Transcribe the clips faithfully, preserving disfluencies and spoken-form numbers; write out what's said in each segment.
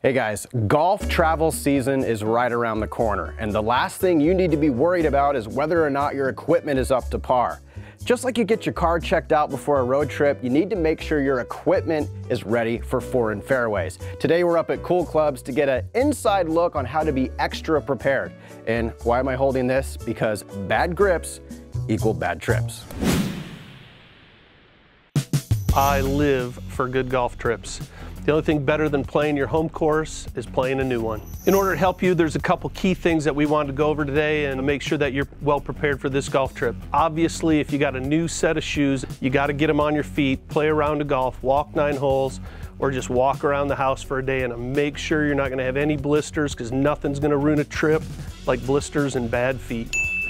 Hey guys, golf travel season is right around the corner, and the last thing you need to be worried about is whether or not your equipment is up to par. Just like you get your car checked out before a road trip, you need to make sure your equipment is ready for foreign fairways. Today we're up at Cool Clubs to get an inside look on how to be extra prepared. And why am I holding this? Because bad grips equal bad trips. I live for good golf trips. The only thing better than playing your home course is playing a new one. In order to help you, there's a couple key things that we wanted to go over today and make sure that you're well prepared for this golf trip. Obviously, if you got a new set of shoes, you got to get them on your feet, play a round of golf, walk nine holes, or just walk around the house for a day, and make sure you're not going to have any blisters, because nothing's going to ruin a trip like blisters and bad feet.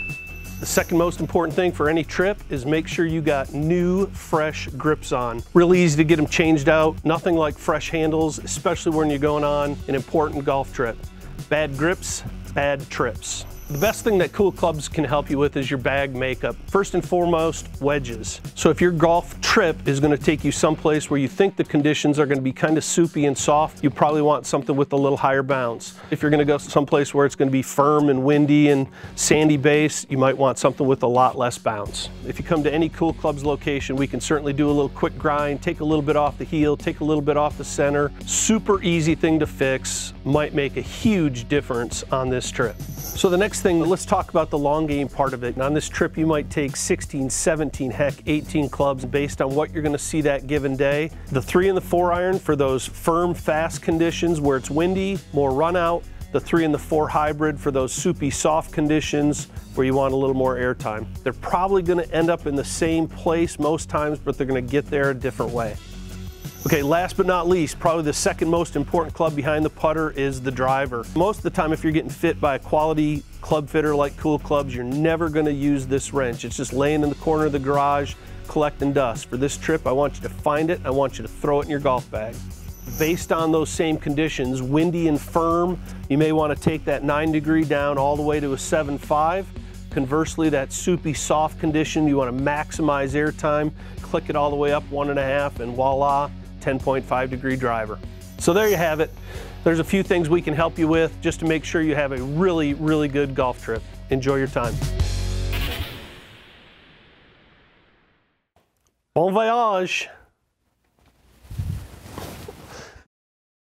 The second most important thing for any trip is make sure you got new, fresh grips on. Really easy to get them changed out. Nothing like fresh handles, especially when you're going on an important golf trip. Bad grips, bad trips. The best thing that Cool Clubs can help you with is your bag makeup. First and foremost, wedges. So if your golf trip is going to take you someplace where you think the conditions are going to be kind of soupy and soft, you probably want something with a little higher bounce. If you're going to go someplace where it's going to be firm and windy and sandy base, you might want something with a lot less bounce. If you come to any Cool Clubs location, we can certainly do a little quick grind, take a little bit off the heel, take a little bit off the center. Super easy thing to fix, might make a huge difference on this trip. So the next thing, let's talk about the long game part of it. And on this trip, you might take sixteen, seventeen, heck, eighteen clubs based on what you're going to see that given day. The three and the four iron for those firm, fast conditions where it's windy, more run out. The three and the four hybrid for those soupy, soft conditions where you want a little more air time. They're probably going to end up in the same place most times, but they're going to get there a different way. Okay, last but not least, probably the second most important club behind the putter is the driver. Most of the time, if you're getting fit by a quality club fitter like Cool Clubs, you're never going to use this wrench. It's just laying in the corner of the garage collecting dust. For this trip, I want you to find it. I want you to throw it in your golf bag. Based on those same conditions, windy and firm, you may want to take that nine degree down all the way to a seven five. Conversely, that soupy, soft condition, you want to maximize air time, click it all the way up one and a half, and voila, ten point five degree driver. So there you have it. There's a few things we can help you with just to make sure you have a really, really good golf trip. Enjoy your time. Bon voyage.